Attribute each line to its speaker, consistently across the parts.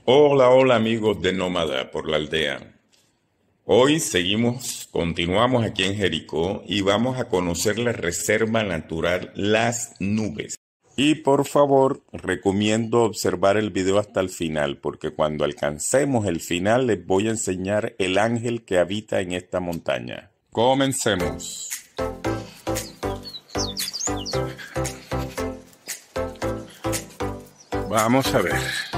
Speaker 1: Hola, hola amigos de Nómada por la Aldea. Hoy continuamos aquí en Jericó y vamos a conocer la Reserva Natural Las Nubes. Y por favor, recomiendo observar el video hasta el final, porque cuando alcancemos el final les voy a enseñar el ángel que habita en esta montaña. Comencemos. Vamos a ver.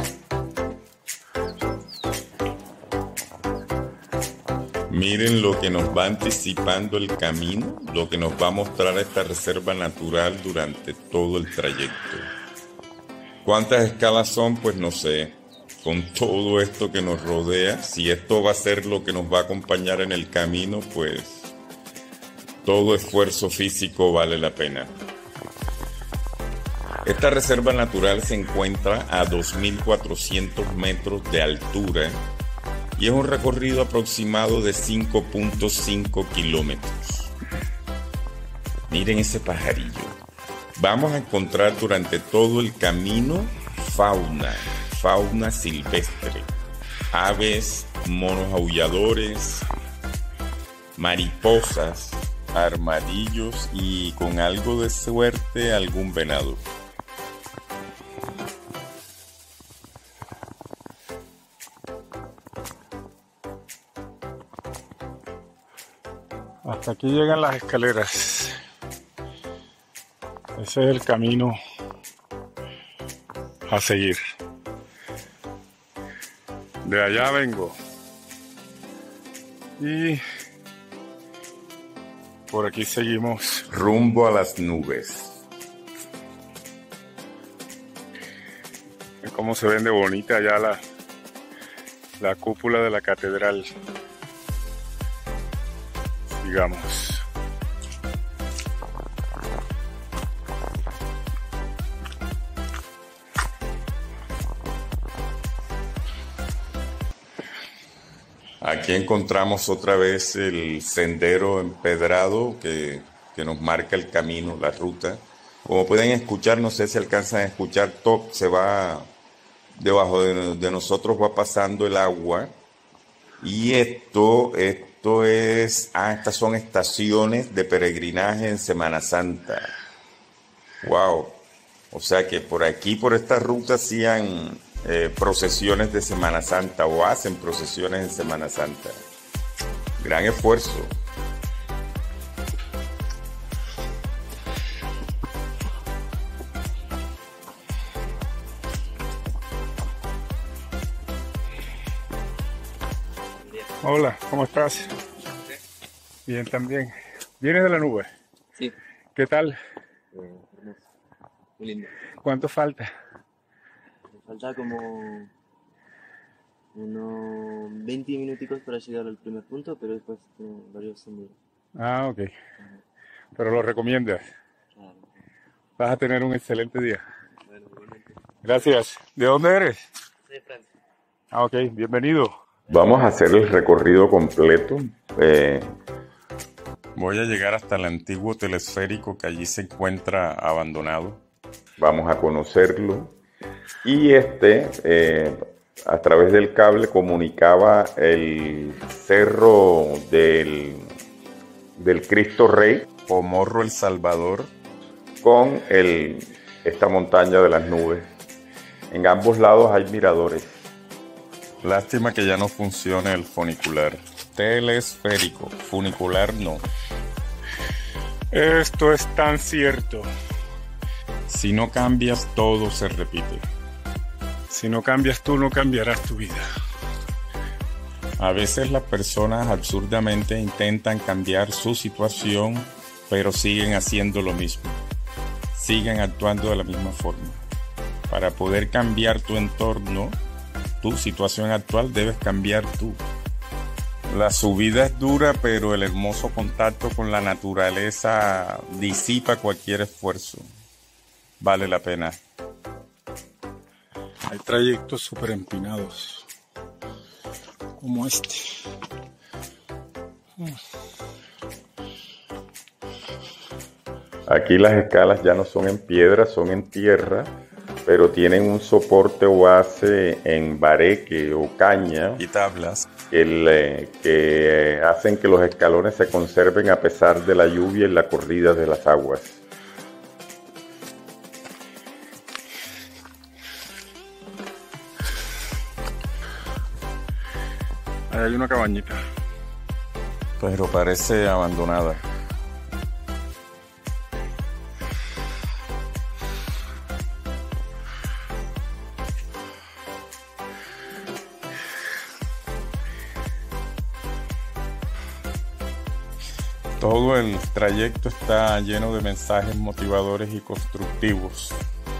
Speaker 1: Miren lo que nos va anticipando el camino, lo que nos va a mostrar esta reserva natural durante todo el trayecto. ¿Cuántas escalas son? Pues no sé. Con todo esto que nos rodea, si esto va a ser lo que nos va a acompañar en el camino, pues todo esfuerzo físico vale la pena. Esta reserva natural se encuentra a 2.400 metros de altura y es un recorrido aproximado de 5.5 kilómetros. Miren ese pajarillo. Vamos a encontrar durante todo el camino fauna silvestre, aves, monos aulladores, mariposas, armadillos y con algo de suerte algún venado. Hasta aquí llegan las escaleras. Ese es el camino a seguir. De allá vengo. Y por aquí seguimos rumbo a las nubes. Ven cómo se ven de bonita allá la cúpula de la catedral. Sigamos. Aquí encontramos otra vez el sendero empedrado que nos marca el camino, la ruta. Como pueden escuchar, no sé si alcanzan a escuchar, se va debajo de nosotros, va pasando el agua. Y estas son estaciones de peregrinaje en Semana Santa. Wow. O sea que por aquí, por esta ruta, hacían procesiones de Semana Santa o hacen procesiones en Semana Santa. Gran esfuerzo. Hola, ¿cómo estás? Bien, también. ¿Vienes de la nube?
Speaker 2: Sí.
Speaker 1: ¿Qué tal?
Speaker 2: Hermoso. Muy lindo.
Speaker 1: ¿Cuánto falta?
Speaker 2: Me falta como unos 20 minuticos para llegar al primer punto, pero después tengo varios senderos.
Speaker 1: Ah, ok. Pero lo recomiendas.
Speaker 2: Claro.
Speaker 1: Vas a tener un excelente día.
Speaker 2: Bueno, igualmente.
Speaker 1: Gracias. ¿De dónde eres?
Speaker 2: Soy de Francia.
Speaker 1: Ah, ok. Bienvenido. Vamos a hacer el recorrido completo. Voy a llegar hasta el antiguo telesférico que allí se encuentra abandonado. Vamos a conocerlo. Y a través del cable comunicaba el cerro del Cristo Rey o Morro El Salvador con esta montaña de las nubes. En ambos lados hay miradores. Lástima que ya no funcione el funicular. Telesférico, funicular no. Esto es tan cierto. Si no cambias, todo se repite. Si no cambias tú, no cambiarás tu vida. A veces las personas absurdamente intentan cambiar su situación, pero siguen haciendo lo mismo. Siguen actuando de la misma forma. Para poder cambiar tu entorno, tu situación actual, debes cambiar tú. La subida es dura, pero el hermoso contacto con la naturaleza disipa cualquier esfuerzo. Vale la pena. Hay trayectos súper empinados, como este. Aquí las escalas ya no son en piedra, son en tierra, pero tienen un soporte o base en bareque o caña y tablas que hacen que los escalones se conserven a pesar de la lluvia y la corrida de las aguas.
Speaker 3: Ahí hay una cabañita,
Speaker 1: pero parece abandonada. Todo el trayecto está lleno de mensajes motivadores y constructivos.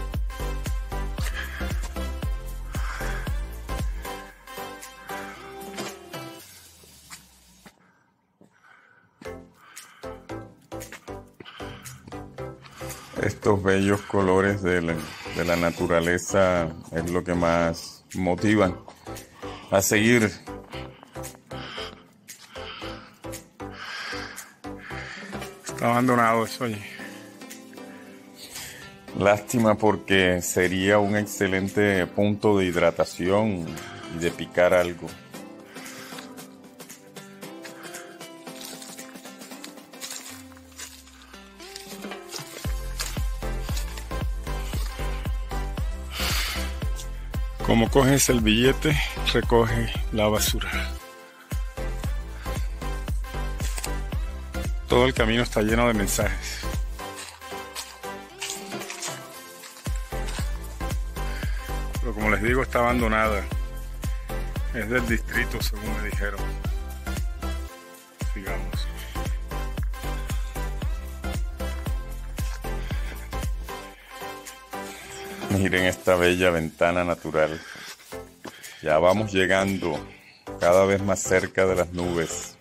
Speaker 1: Estos bellos colores de la naturaleza es lo que más motivan a seguir.
Speaker 3: está abandonado eso allí.
Speaker 1: Lástima, porque sería un excelente punto de hidratación y de picar algo.
Speaker 3: Como coges el billete, recoge la basura. Todo el camino está lleno de mensajes. Pero como les digo, está abandonada. Es del distrito, según me dijeron. Sigamos.
Speaker 1: Miren esta bella ventana natural. Ya vamos llegando cada vez más cerca de las nubes.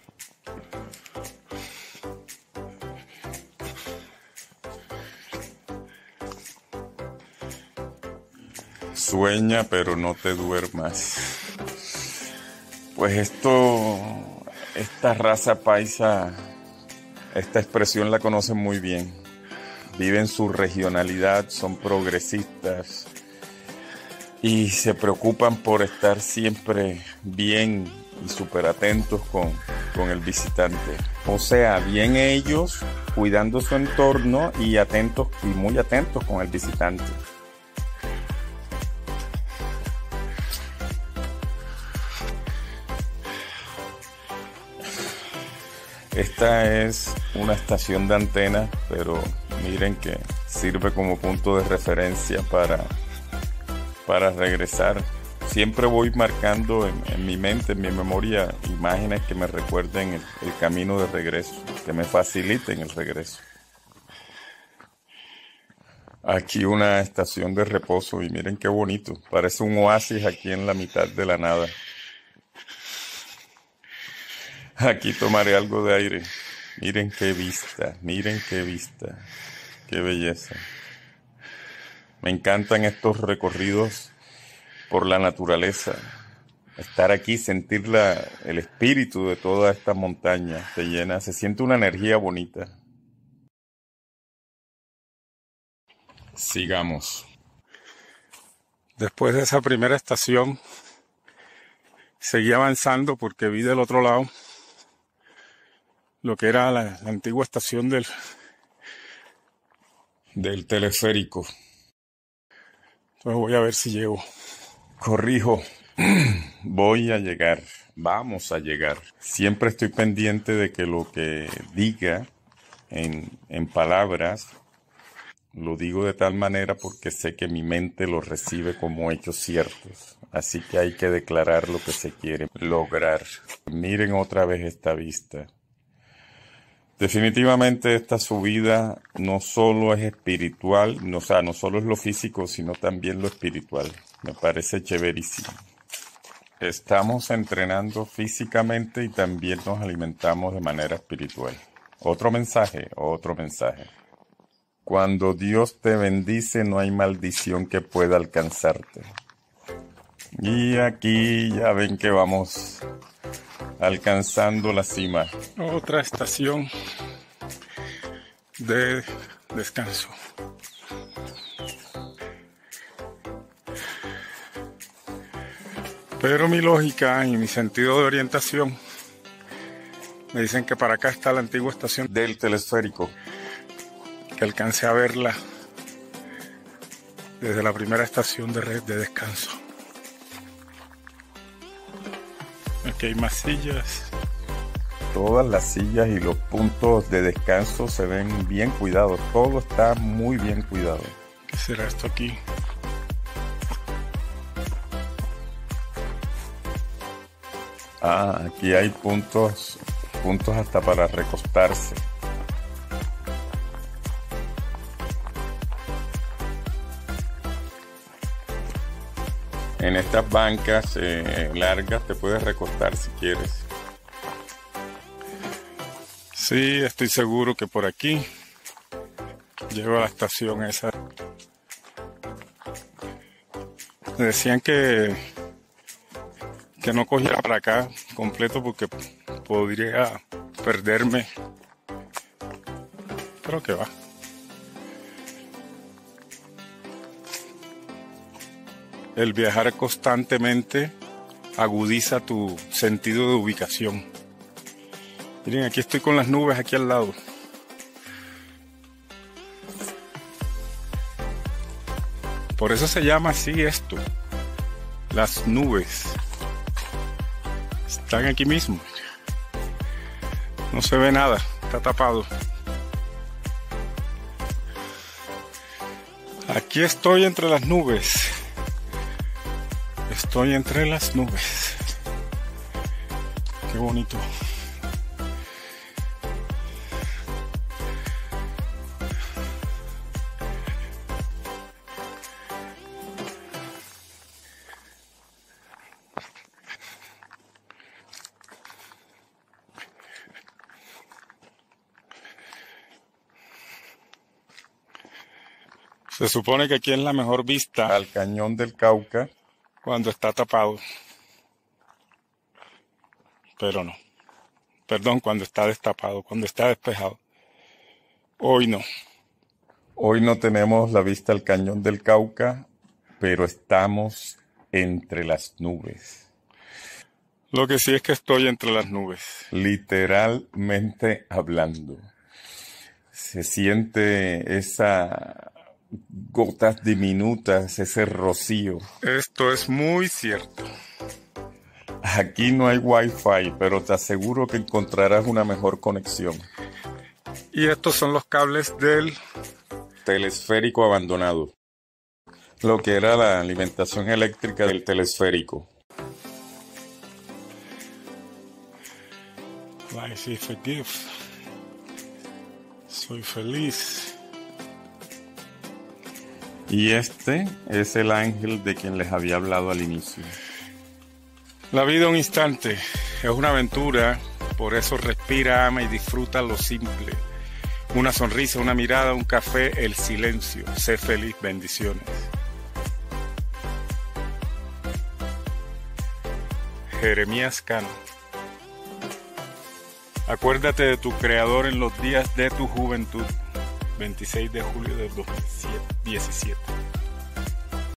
Speaker 1: Sueña, pero no te duermas. Pues esta raza paisa, esta expresión la conocen muy bien. Viven su regionalidad, son progresistas y se preocupan por estar siempre bien y súper atentos con el visitante. O sea, bien ellos cuidando su entorno y atentos y muy atentos con el visitante. Esta es una estación de antena, pero miren que sirve como punto de referencia para regresar. Siempre voy marcando en mi mente, en mi memoria, imágenes que me recuerden el camino de regreso, que me faciliten el regreso. Aquí una estación de reposo y miren qué bonito. Parece un oasis aquí en la mitad de la nada. Aquí tomaré algo de aire. Miren qué vista, qué belleza. Me encantan estos recorridos por la naturaleza. Estar aquí, sentir el espíritu de toda esta montaña, te llena, se siente una energía bonita. Sigamos.
Speaker 3: Después de esa primera estación, seguí avanzando porque vi del otro lado lo que era la antigua estación
Speaker 1: del teleférico.
Speaker 3: Entonces voy a ver si llego.
Speaker 1: Corrijo, voy a llegar, vamos a llegar. Siempre estoy pendiente de que lo que diga en palabras, lo digo de tal manera porque sé que mi mente lo recibe como hechos ciertos. Así que hay que declarar lo que se quiere lograr. Miren otra vez esta vista. Definitivamente esta subida no solo es espiritual, no solo es lo físico, sino también lo espiritual. Me parece chéverísimo. Estamos entrenando físicamente y también nos alimentamos de manera espiritual. Otro mensaje. Cuando Dios te bendice, no hay maldición que pueda alcanzarte. Y aquí ya ven que vamos alcanzando la cima.
Speaker 3: Otra estación de descanso. Pero mi lógica y mi sentido de orientación me dicen que para acá está la antigua estación
Speaker 1: del telesférico.
Speaker 3: Que alcancé a verla desde la primera estación de descanso. Aquí hay más sillas.
Speaker 1: Todas las sillas y los puntos de descanso se ven bien cuidados. Todo está muy bien cuidado.
Speaker 3: ¿Qué será esto aquí?
Speaker 1: Ah, aquí hay puntos hasta para recostarse. En estas bancas largas te puedes recostar si quieres.
Speaker 3: Sí, estoy seguro que por aquí llego a la estación esa. Me decían que no cogiera para acá completo porque podría perderme. Pero que va. El viajar constantemente agudiza tu sentido de ubicación. Miren, aquí estoy con las nubes aquí al lado. Por eso se llama así esto. Las nubes. Están aquí mismo. No se ve nada, está tapado. Aquí estoy entre las nubes. Estoy entre las nubes. Qué bonito. Se supone que aquí es la mejor vista
Speaker 1: Al cañón del Cauca.
Speaker 3: cuando está tapado. Pero no. Perdón, cuando está destapado, cuando está despejado. Hoy no.
Speaker 1: Hoy no tenemos la vista al cañón del Cauca, pero estamos entre las nubes.
Speaker 3: Lo que sí es que estoy entre las nubes.
Speaker 1: Literalmente hablando. Se siente esa gotas diminutas, ese rocío.
Speaker 3: Esto es muy cierto.
Speaker 1: Aquí no hay wifi, pero te aseguro que encontrarás una mejor conexión.
Speaker 3: Y estos son los cables del
Speaker 1: Telesférico abandonado. Lo que era la alimentación eléctrica del telesférico.
Speaker 3: Life is a gift. Soy feliz.
Speaker 1: Y este es el ángel de quien les había hablado al inicio.
Speaker 3: La vida un instante es una aventura, por eso respira, ama y disfruta lo simple. Una sonrisa, una mirada, un café, el silencio. Sé feliz, bendiciones. Jeremías Cano. Acuérdate de tu creador en los días de tu juventud. 26 de julio del 2017.